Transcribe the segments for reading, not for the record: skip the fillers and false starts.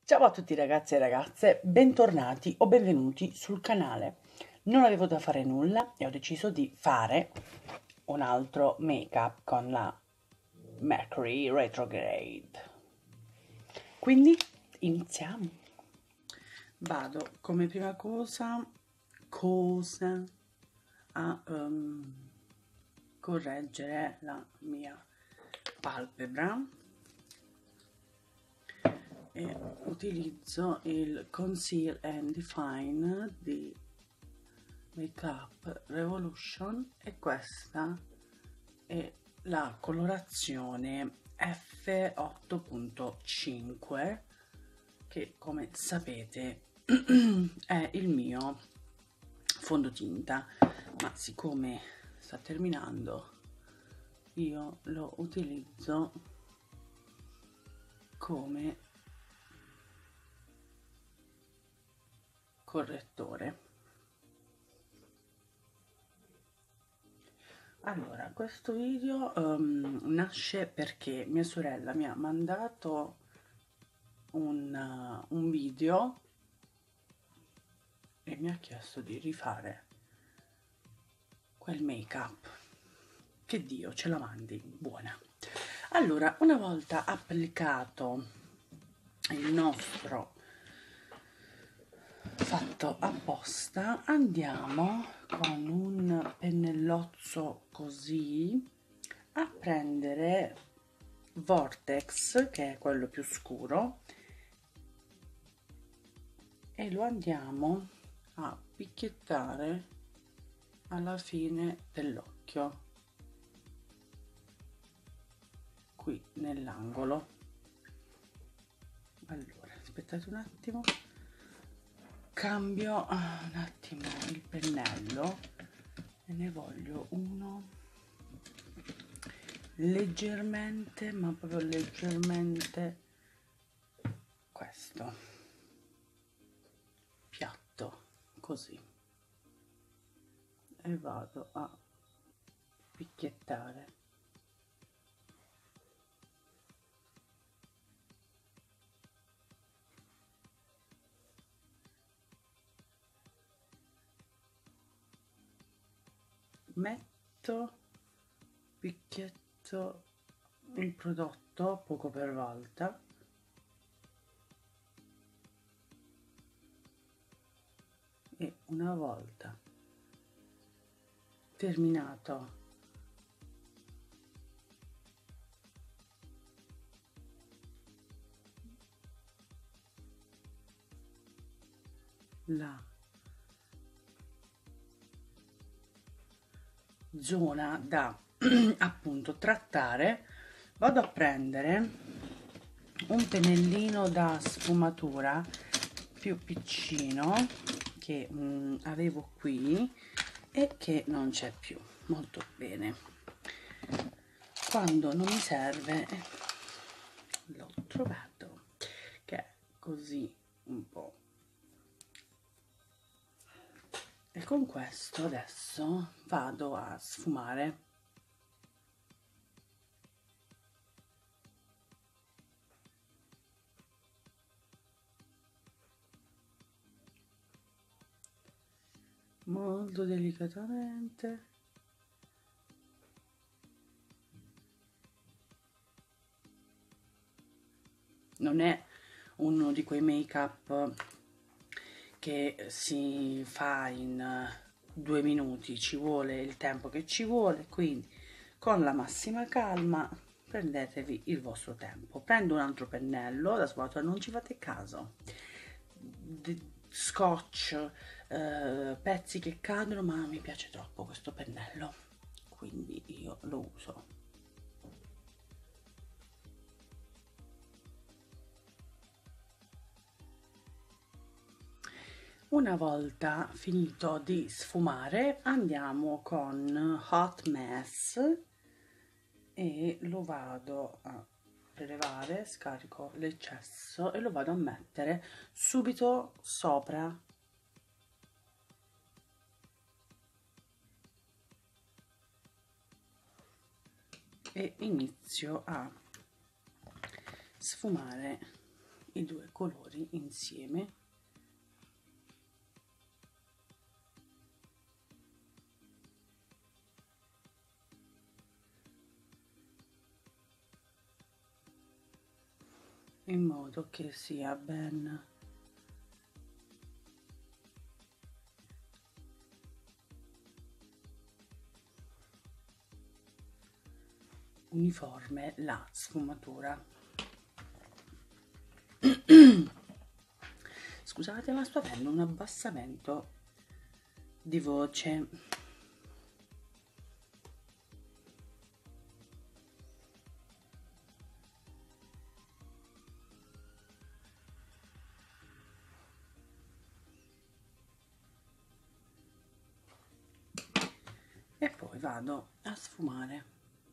Ciao a tutti ragazzi e ragazze, bentornati o benvenuti sul canale. Non avevo da fare nulla e ho deciso di fare un altro make-up con la Mercury Retrograde. Quindi iniziamo. Vado come prima cosa a correggere la mia palpebra e utilizzo il Conceal and Define di Makeup Revolution e questa è la colorazione F8.5 che, come sapete, è il mio fondotinta, ma siccome sta terminando io lo utilizzo come correttore. Allora, questo video nasce perché mia sorella mi ha mandato un video e mi ha chiesto di rifare quel make up. Che Dio ce la mandi buona. Allora, una volta applicato il nostro fatto apposta, andiamo con un pennellozzo così a prendere Vortex, che è quello più scuro, e lo andiamo a picchiettare alla fine dell'occhio, qui nell'angolo. Allora, aspettate un attimo, cambio un attimo il pennello e ne voglio uno leggermente, ma proprio leggermente, questo piatto, così, e vado a picchiettare. Metto, picchietto il prodotto poco per volta e una volta terminato la zona da appunto trattare, vado a prendere un pennellino da sfumatura più piccino che avevo qui e che non c'è più. Molto bene, quando non mi serve l'ho trovato, che è così un po'. E con questo adesso vado a sfumare. Molto delicatamente. Non è uno di quei make up che si fa in 2 minuti, ci vuole il tempo che ci vuole, quindi con la massima calma prendetevi il vostro tempo. Prendo un altro pennello da svuoto, non ci fate caso, scotch, pezzi che cadono, ma mi piace troppo questo pennello, quindi io lo uso. Una volta finito di sfumare andiamo con Hot Mess e lo vado a prelevare, scarico l'eccesso e lo vado a mettere subito sopra e inizio a sfumare i due colori insieme. In modo che sia ben uniforme la sfumatura. Scusate, ma sto avendo un abbassamento di voce. E poi vado a sfumare.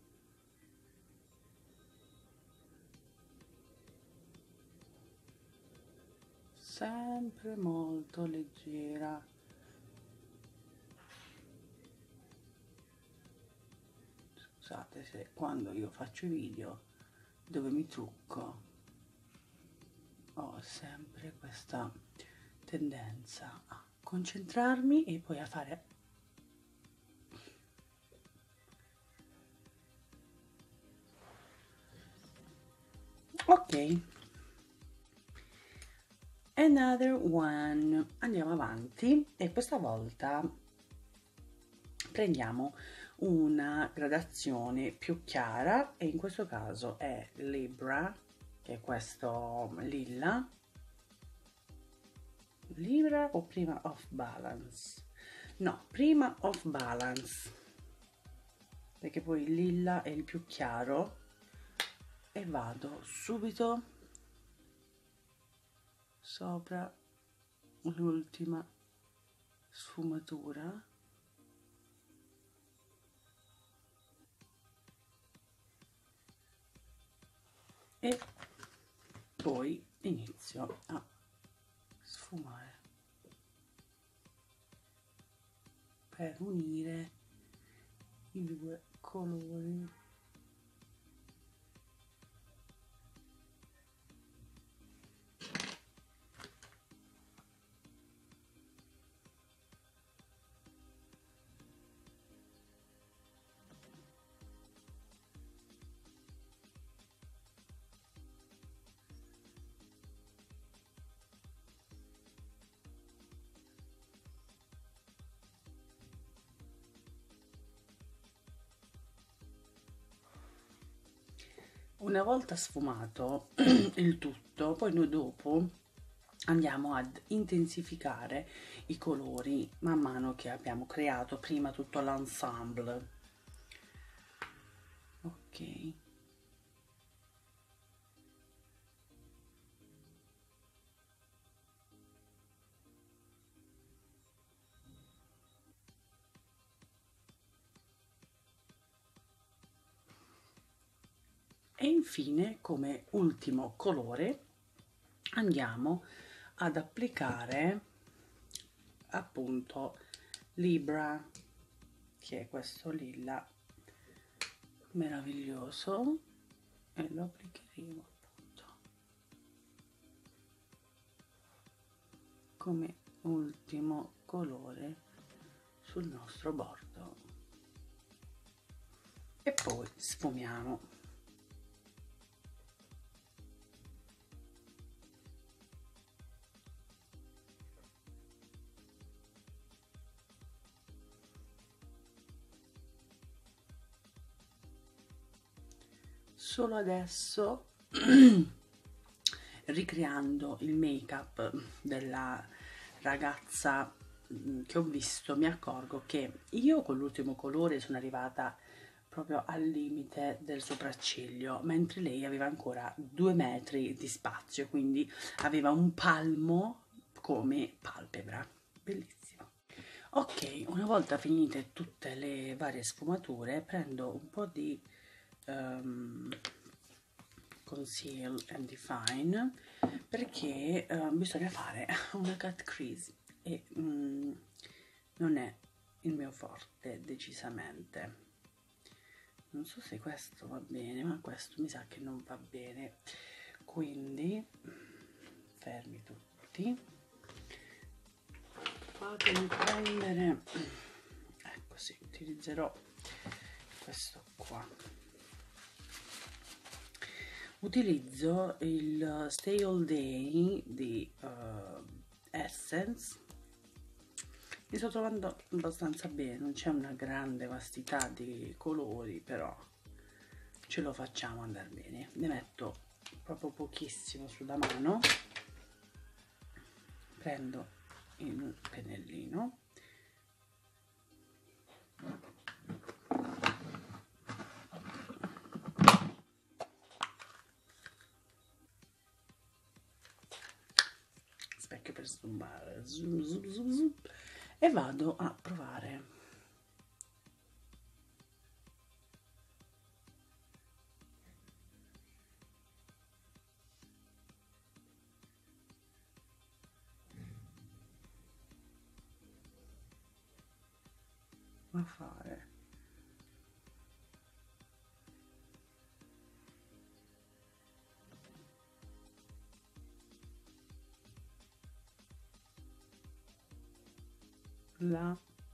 Sempre molto leggera. Scusate se quando io faccio i video dove mi trucco ho sempre questa tendenza a concentrarmi e poi a fare ok. Another one. Andiamo avanti e questa volta prendiamo una gradazione più chiara e in questo caso è Libra, che è questo lilla. Libra o prima Off Balance? No, prima Off Balance, perché poi il lilla è il più chiaro e vado subito sopra l'ultima sfumatura e poi inizio a sfumare per unire i due colori. Una volta sfumato il tutto, poi noi dopo andiamo ad intensificare i colori man mano che abbiamo creato prima tutto l'ensemble. Ok. E infine, come ultimo colore, andiamo ad applicare appunto Libra, che è questo lilla meraviglioso, e lo applicheremo appunto come ultimo colore sul nostro bordo e poi sfumiamo. Solo adesso ricreando il make-up della ragazza che ho visto, mi accorgo che io con l'ultimo colore sono arrivata proprio al limite del sopracciglio, mentre lei aveva ancora 2 metri di spazio, quindi aveva un palmo come palpebra. Bellissimo. Ok, una volta finite tutte le varie sfumature, prendo un po' di Conceal and Define perché bisogna fare una cut crease e non è il mio forte decisamente. Non so se questo va bene, ma questo mi sa che non va bene, quindi fermi tutti. Fatemi prendere, ecco sì, utilizzerò questo qua. Utilizzo il Stay All Day di Essence. Mi sto trovando abbastanza bene, non c'è una grande vastità di colori, però ce lo facciamo andare bene. Ne metto proprio pochissimo sulla mano, prendo il pennellino, specchio per zoomare, zoom, zoom, zoom, zoom, e vado a provare. A fare la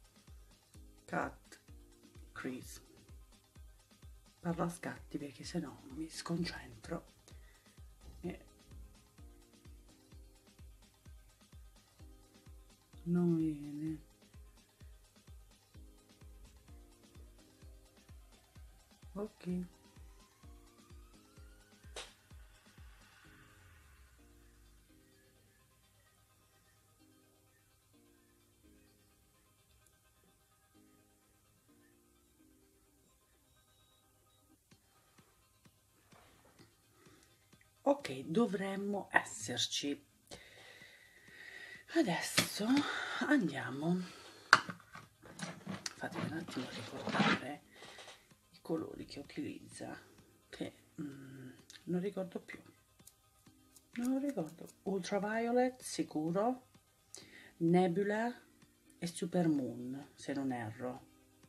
cut crease. Parlo a scatti perché sennò mi sconcentro e non viene. Ok, ok, dovremmo esserci. Adesso andiamo, fatemi un attimo ricordare i colori che utilizza, che non ricordo più, non ricordo. Ultraviolet sicuro, Nebula e Supermoon se non erro.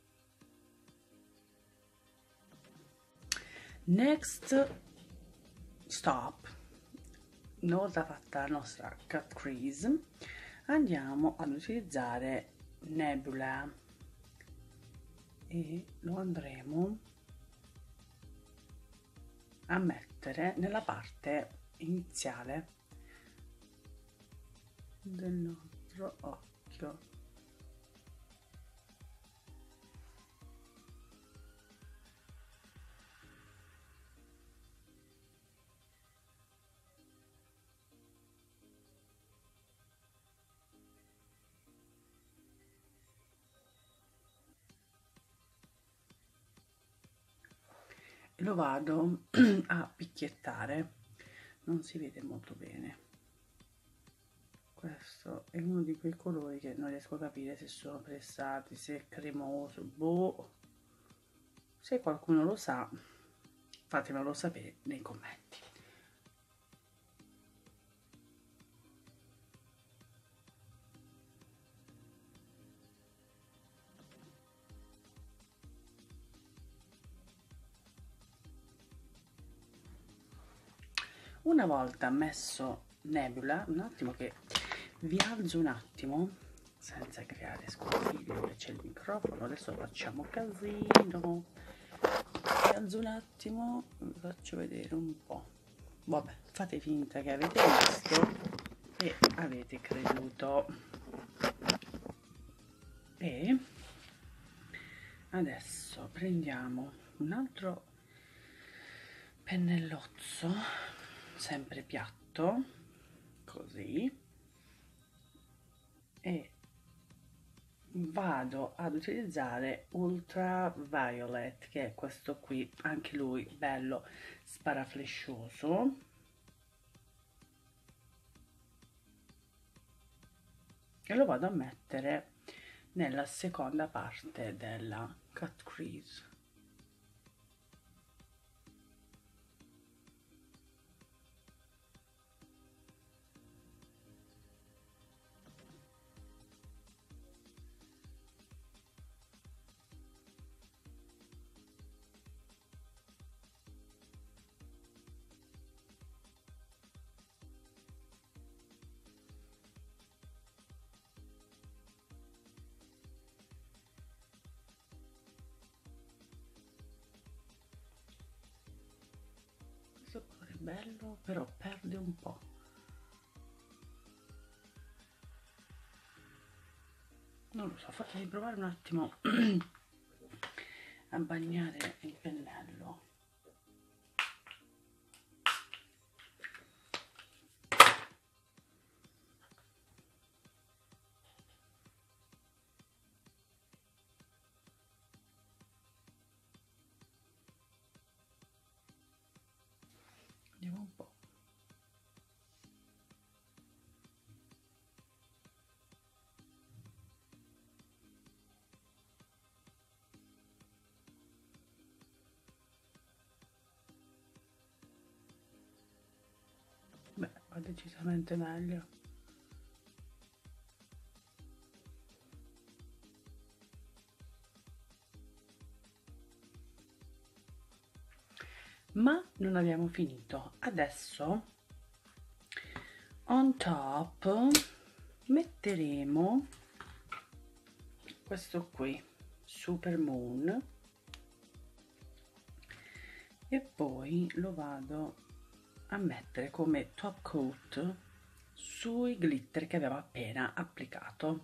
Next stop, una volta fatta la nostra cut crease, andiamo ad utilizzare Nebula e lo andremo a mettere nella parte iniziale del nostro occhio. E lo vado a picchiettare, non si vede molto bene. Questo è uno di quei colori che non riesco a capire se sono pressati, se è cremoso, boh. Se qualcuno lo sa, fatemelo sapere nei commenti. Una volta messo Nebula, un attimo che vi alzo un attimo senza creare scompiglio, dove c'è il microfono, adesso facciamo casino. Vi alzo un attimo, vi faccio vedere un po'. Vabbè, fate finta che avete visto e avete creduto. E adesso prendiamo un altro pennellozzo, sempre piatto, così, e vado ad utilizzare Ultraviolet, che è questo qui, anche lui bello sparaflescioso, e lo vado a mettere nella seconda parte della cut crease. bello, però perde un po'. Non lo so, fatemi provare un attimo a bagnare il pennello. Vediamo un po'. Beh, va decisamente meglio. Ma non abbiamo finito. Adesso on top metteremo questo qui, Super Moon, e poi lo vado a mettere come top coat sui glitter che abbiamo appena applicato.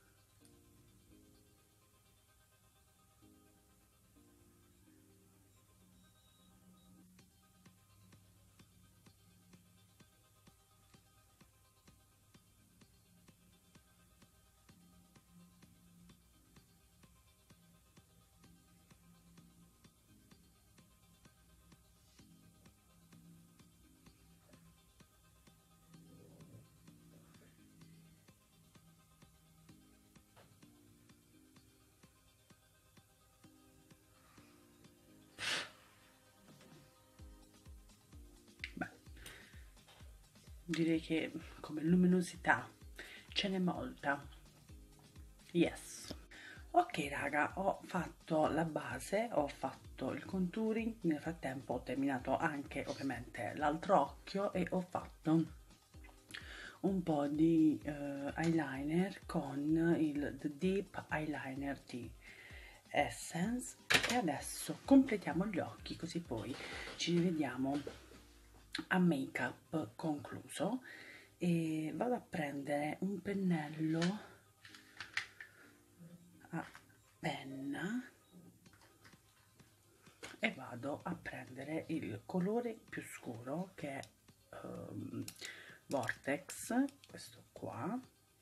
Direi che come luminosità ce n'è molta. Yes. Ok raga, ho fatto la base, ho fatto il contouring, nel frattempo ho terminato anche ovviamente l'altro occhio e ho fatto un po' di eyeliner con il The Deep Eyeliner di Essence, e adesso completiamo gli occhi, così poi ci rivediamo a make up concluso. E vado a prendere un pennello a penna e vado a prendere il colore più scuro che è Vortex, questo qua.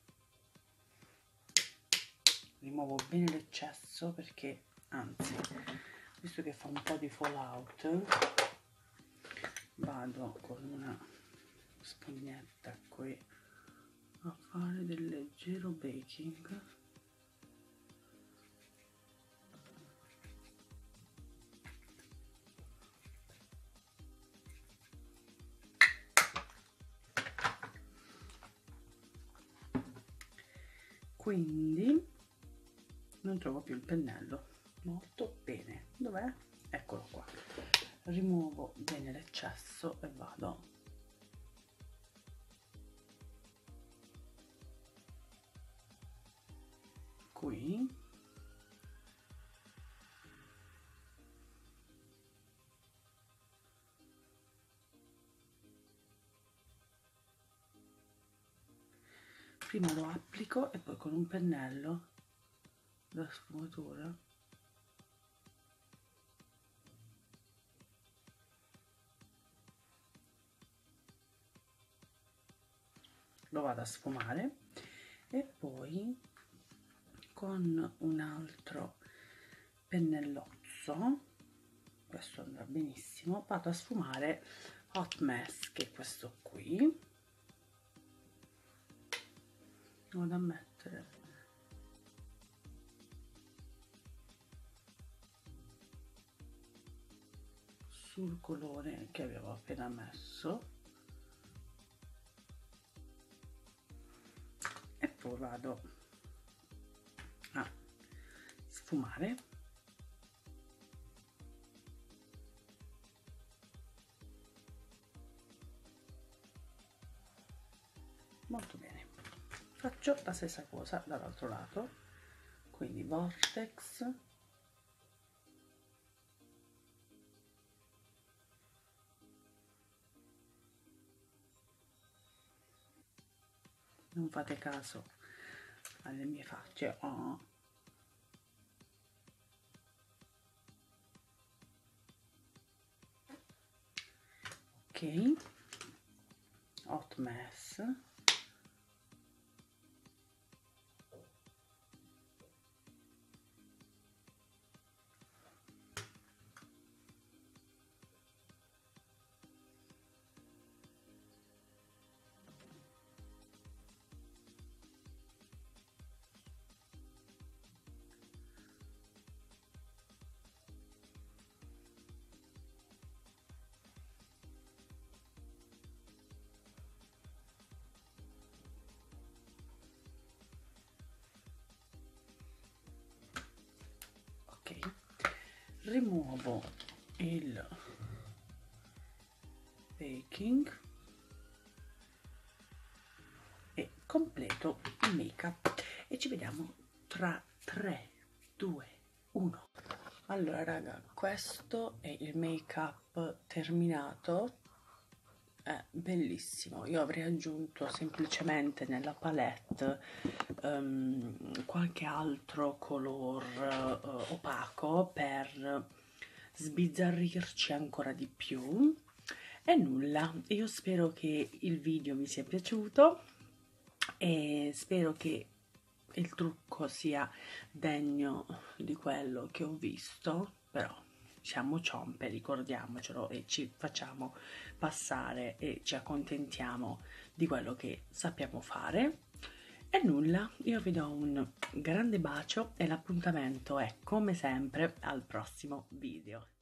Rimuovo bene l'eccesso perché, anzi, visto che fa un po' di fallout, vado con una spugnetta qui a fare del leggero baking. Quindi non trovo più il pennello. Molto bene, dov'è? Eccolo qua. Rimuovo bene l'eccesso e vado qui. Prima lo applico e poi con un pennello da sfumatura lo vado a sfumare e poi con un altro pennellozzo, questo andrà benissimo, vado a sfumare Hot Mess, che è questo qui. Vado a mettere sul colore che avevo appena messo e poi vado a sfumare molto bene. Faccio la stessa cosa dall'altro lato, quindi Vortex, non fate caso alle mie facce. Oh. Ok, hot mess. Ok, rimuovo il baking e completo il make up e ci vediamo tra 3, 2, 1. Allora raga, questo è il make up terminato, è bellissimo. Io avrei aggiunto semplicemente nella palette qualche altro color opaco per sbizzarrirci ancora di più. E nulla, io spero che il video vi sia piaciuto e spero che il trucco sia degno di quello che ho visto, però siamo ciompe, ricordiamocelo, e ci facciamo passare e ci accontentiamo di quello che sappiamo fare. E nulla, io vi do un grande bacio e l'appuntamento è come sempre al prossimo video.